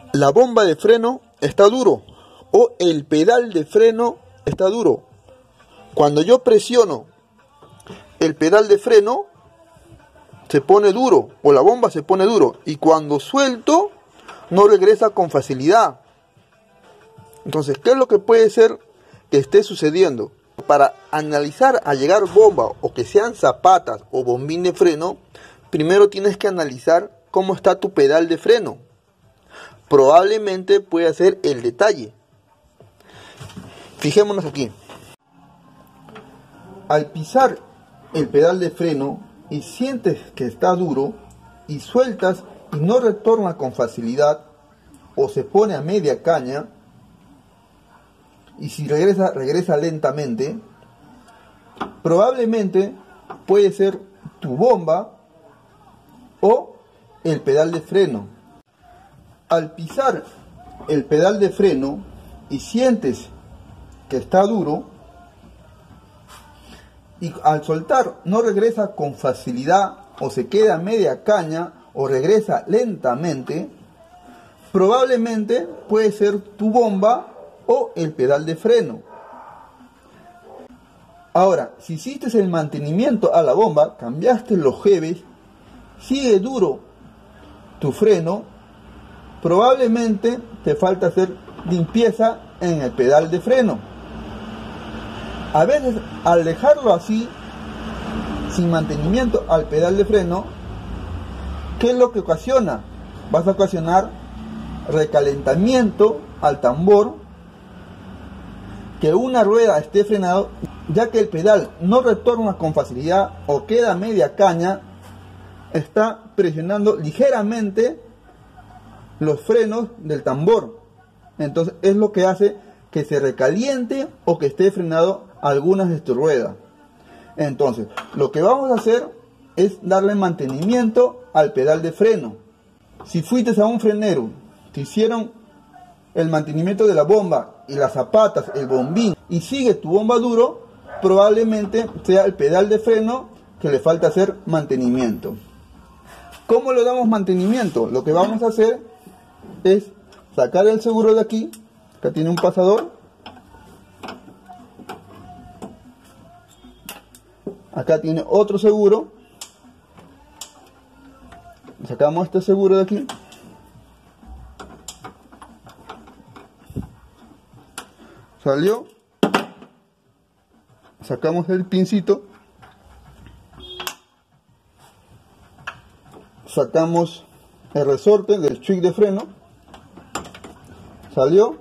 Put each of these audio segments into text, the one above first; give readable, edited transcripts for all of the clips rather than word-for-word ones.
la bomba de freno está duro o el pedal de freno está duro. Cuando yo presiono el pedal de freno se pone duro o la bomba se pone duro, y cuando suelto no regresa con facilidad. Entonces, ¿qué es lo que puede ser que esté sucediendo? Para analizar a llegar bomba o que sean zapatas o bombín de freno, primero tienes que analizar cómo está tu pedal de freno. Probablemente pueda ser el detalle. Fijémonos aquí. Al pisar el pedal de freno y sientes que está duro y sueltas y no retorna con facilidad o se pone a media caña, y si regresa lentamente, probablemente puede ser tu bomba o el pedal de freno. Al pisar el pedal de freno y sientes que está duro y al soltar no regresa con facilidad o se queda a media caña o regresa lentamente, probablemente puede ser tu bomba o el pedal de freno. Ahora, si hiciste el mantenimiento a la bomba, cambiaste los jebes, sigue duro tu freno, probablemente te falta hacer limpieza en el pedal de freno. A veces, al dejarlo así, sin mantenimiento al pedal de freno, ¿qué es lo que ocasiona? Vas a ocasionar recalentamiento al tambor, que una rueda esté frenado, ya que el pedal no retorna con facilidad o queda a media caña, está presionando ligeramente los frenos del tambor. Entonces es lo que hace que se recaliente o que esté frenado algunas de tus ruedas. Entonces lo que vamos a hacer es darle mantenimiento al pedal de freno. Si fuiste a un frenero, te hicieron el mantenimiento de la bomba y las zapatas, el bombín, y sigue tu bomba duro, probablemente sea el pedal de freno que le falta hacer mantenimiento. ¿Cómo le damos mantenimiento? Lo que vamos a hacer es sacar el seguro de aquí. Acá tiene un pasador. Acá tiene otro seguro. Sacamos este seguro de aquí. Salió. Sacamos el pincito. Sacamos el resorte del switch de freno. Salió.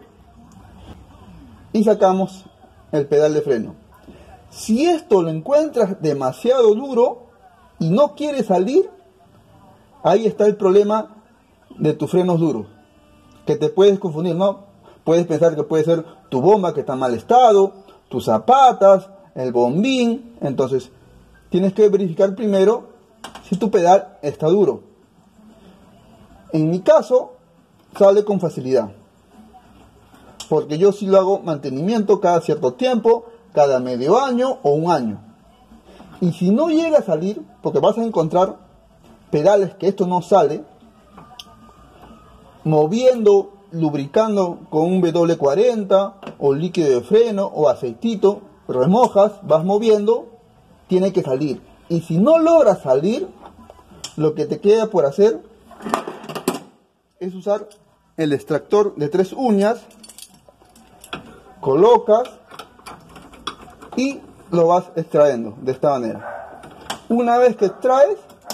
Y sacamos el pedal de freno. Si esto lo encuentras demasiado duro y no quiere salir, ahí está el problema de tus frenos duros, que te puedes confundir, ¿no? Puedes pensar que puede ser tu bomba que está en mal estado, tus zapatas, el bombín. Entonces tienes que verificar primero si tu pedal está duro. En mi caso sale con facilidad, porque yo sí lo hago mantenimiento cada cierto tiempo, cada medio año o un año. Y si no llega a salir, porque vas a encontrar pedales que esto no sale, moviendo, lubricando con un W40 o líquido de freno o aceitito, remojas, vas moviendo, tiene que salir. Y si no logras salir, lo que te queda por hacer es usar el extractor de 3 uñas, colocas y lo vas extrayendo de esta manera. Una vez que extraes,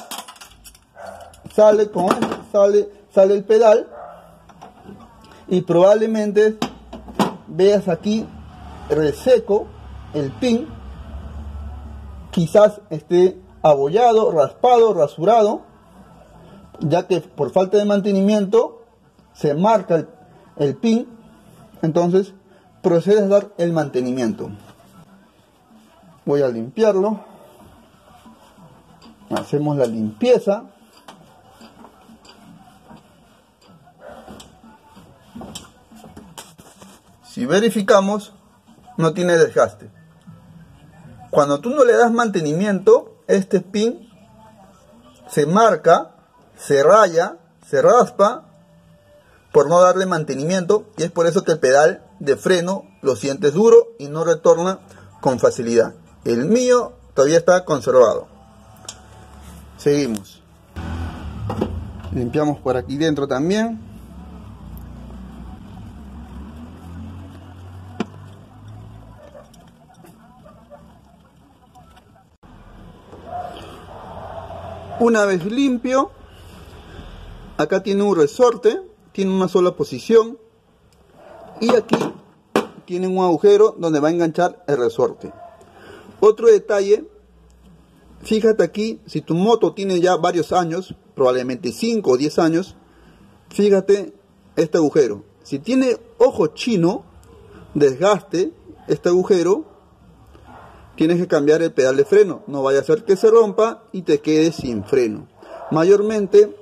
sale el pedal, y probablemente veas aquí reseco el pin, quizás esté abollado, raspado, rasurado, ya que por falta de mantenimiento se marca el pin. Entonces procedes a dar el mantenimiento. Voy a limpiarlo, hacemos la limpieza. Si verificamos, no tiene desgaste. Cuando tú no le das mantenimiento, este pin se marca, se raya, se raspa, por no darle mantenimiento, y es por eso que el pedal de freno lo sientes duro y no retorna con facilidad. El mío todavía está conservado. Seguimos. Limpiamos por aquí dentro también. Una vez limpio, acá tiene un resorte, tiene una sola posición, y aquí tiene un agujero donde va a enganchar el resorte. Otro detalle, fíjate aquí, si tu moto tiene ya varios años, probablemente 5 o 10 años, fíjate este agujero. Si tiene ojo chino, desgaste, este agujero, tienes que cambiar el pedal de freno. No vaya a ser que se rompa y te quedes sin freno. Mayormente,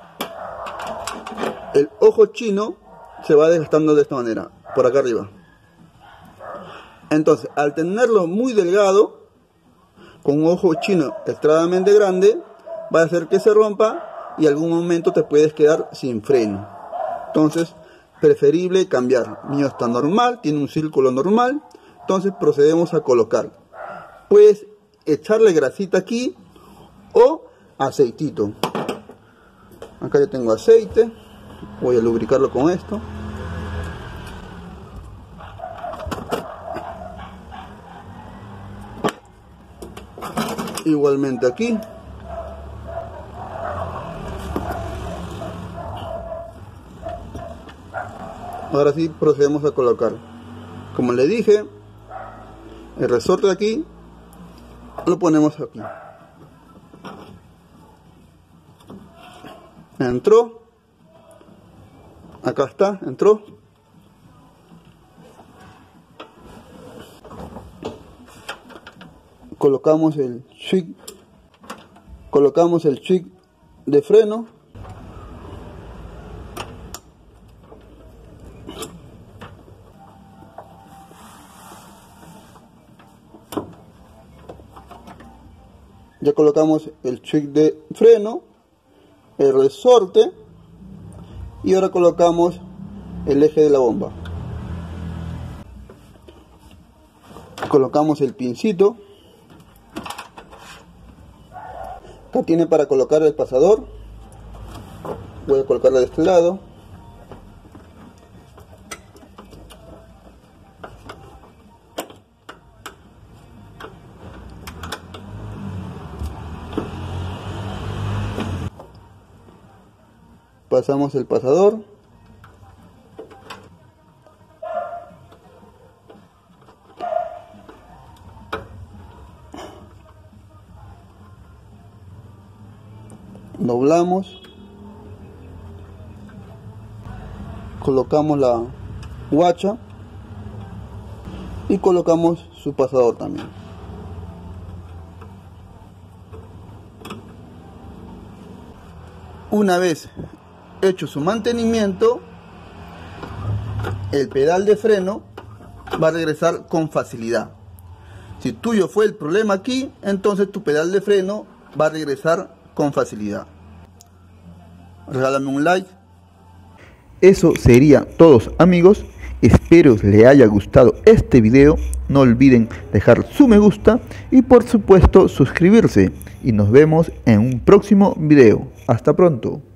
el ojo chino se va desgastando de esta manera, por acá arriba. Entonces, al tenerlo muy delgado, con un ojo chino extremadamente grande, va a hacer que se rompa y en algún momento te puedes quedar sin freno. Entonces, preferible cambiar. Mío está normal, tiene un círculo normal. Entonces procedemos a colocar. Puedes echarle grasita aquí o aceitito. Acá yo tengo aceite. Voy a lubricarlo con esto. Igualmente aquí. Ahora sí procedemos a colocar. Como le dije, el resorte de aquí lo ponemos aquí. Entró. Acá está, entró. Colocamos el switch. Colocamos el switch de freno. Ya colocamos el switch de freno, el resorte, y ahora colocamos el eje de la bomba. Colocamos el pincito. Acá tiene para colocar el pasador. Voy a colocarlo de este lado. Pasamos el pasador. Doblamos. Colocamos la guacha. Y colocamos su pasador también. Una vez hecho su mantenimiento, el pedal de freno va a regresar con facilidad. Si tuyo fue el problema aquí, entonces tu pedal de freno va a regresar con facilidad. Regálame un like. Eso sería todo, amigos. Espero les haya gustado este video. No olviden dejar su me gusta y por supuesto suscribirse. Y nos vemos en un próximo video. Hasta pronto.